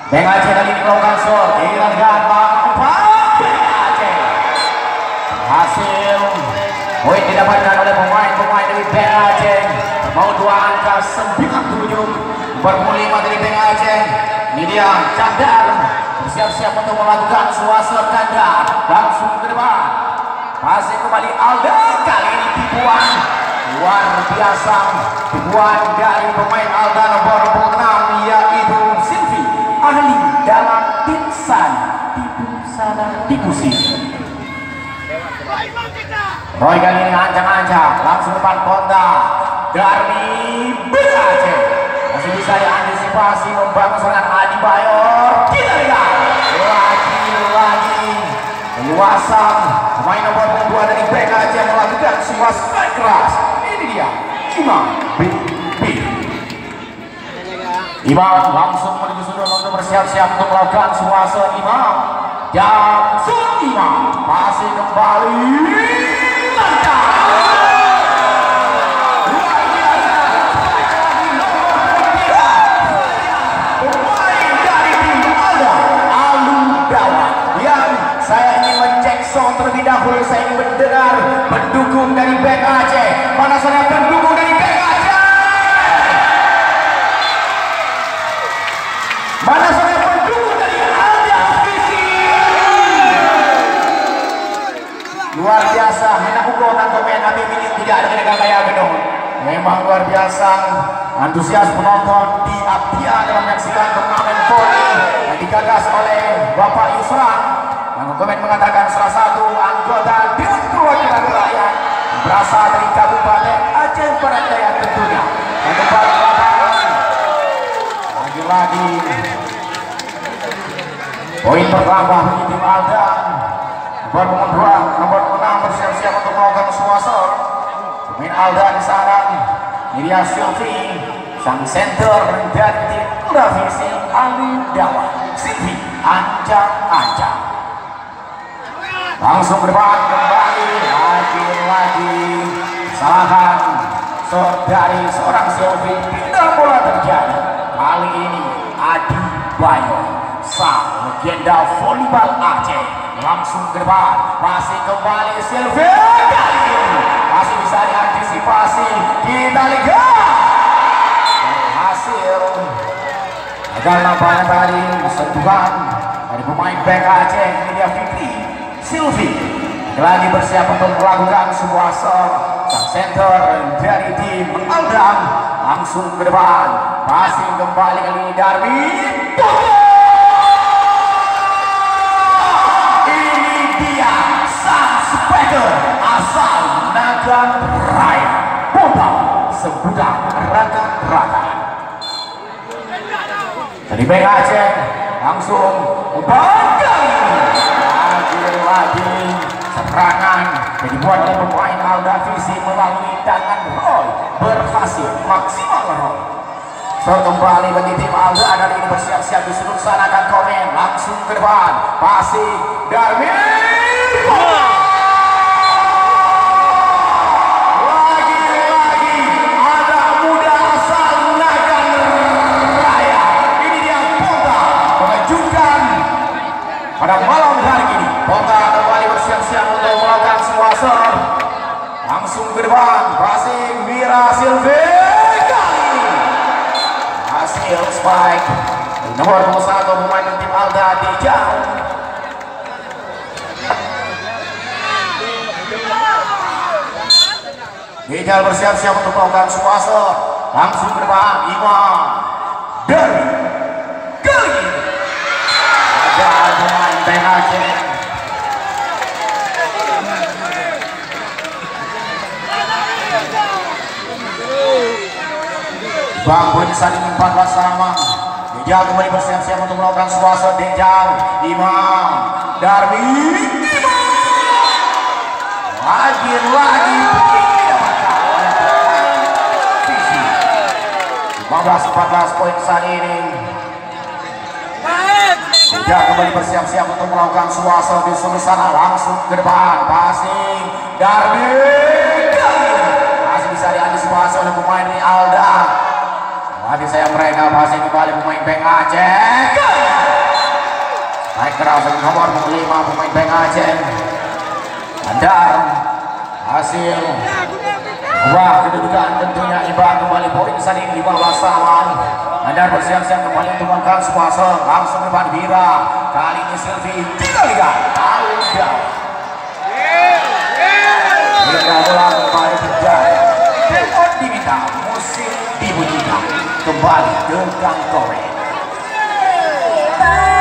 Beng Aceh kali ini melakukan shot, dilakukan Bang Aceh. Hasil poin didapatkan oleh pemain dari Beng Aceh. Mau 2 angka 97 bermula dari Beng Aceh. Ini dia Candar siap-siap untuk melakukan suasana ganda langsung ke depan. Masih kembali Alda, kali ini tipuan luar biasa, tipuan dari pemain Alda nomor 6 yaitu Silvi, ahli dalam tipu sana tipu sini. Roy kali ini ancang-ancang langsung depan Honda dari Beng Aceh. Masih bisa diantisipasi membangun serangan Adi Bayor. Kita lihat lagi luasan pemain nomor 2 dari Beng Aceh melakukan sebuah strike keras. Ini dia Imam Imam langsung menuju sudut untuk bersiap-siap untuk melakukan suasana Imam dan Imam masih kembali lancar. Terlebih dahulu saya ingin mendengar pendukung dari Beng Aceh. Mana sana pendukung dari Beng Aceh? Mana sana pendukung dari Alda Visi? Luar biasa, hendak ukur dan komen tapi ini tidak ada negara kaya gedung. Memang luar biasa, antusias penonton di Apia dalam menyaksikan turnamen voli yang digagas oleh Bapak Yusran. Yang komen mengatakan salah satu anggota Dewan Perwakilan Rakyat berasal dari Kabupaten Aceh Barat Daya tentunya. Dan tempat lapangan lagi-lagi poin bertambah bagi tim Alda. Nomor 6 bersiap-siap untuk melakukan suasana. Pemain Alda di sana ini dia Silvi, sang center dari tim Visi Ali Dawa. Silvi ancang-ancang langsung ke depan, kembali lagi kesalahan dari seorang Silvi. Tidak bola terjadi kali ini Adi Bayo, sang legenda volleyball Aceh, langsung ke depan, masih kembali Silvi, kali ini masih bisa diantisipasi. Kita lihat berhasil agar nampaknya tadi sentuhan dari pemain Beng Aceh. Ini dia Fikri Silvi lagi bersiap untuk melakukan sebuah serve. Sang center dari tim Aldam langsung ke depan, masih kembali kali ini Darmi. Ini dia sang speaker asal Nagan Raya, Potong sebutan rata-rata dari Beng Aceh langsung lagi serangan yang dibuat oleh pemain Alda Visi melalui tangan Roy, berhasil maksimal Roy. Kembali bagi tim Alda agar ini bersiap-siap di sudut sana akan komen langsung ke depan, passing Darmi. Lagi-lagi ada muda asal Nagan Raya. Ini dia Ponta mengejutkan pada malam hari ini. Ponta kembali bersiap-siap untuk melakukan suasana langsung ke depan, passing Mira Silvi. Kali ini hasil spike nomor 21 pemain tim Alda dijauh. Dijal bersiap-siap untuk melakukan suasana langsung ke depan, Imam dari kali ini ada pemain Beng Aceh. Bang Boy saling 14 sama. Dejal kembali bersiap-siap untuk melakukan suasana. Dejal Imam Darmi, lagi 15-14 poin saat ini. Dejal kembali bersiap-siap untuk melakukan suasana di sebelah sana langsung ke depan, passing Darmi. Masih bisa diantisipasi oleh pemain ini Alda. Tadi saya mereka masih kembali pemain Beng Aceh. naik keras dengan nomor 5 pemain Beng Aceh. Andar hasil ubah kedudukan, tentunya imbang kembali, poin saling di bawah lawan. Andar bersiap-siap kembali untuk mengangkat sponsor langsung ke depan Bira. Kali ini Silvi tidak lihat Alda. Bira bola kembali terjadi. Tempat diminta, musik dibunyikan kembali ke Kang Korek.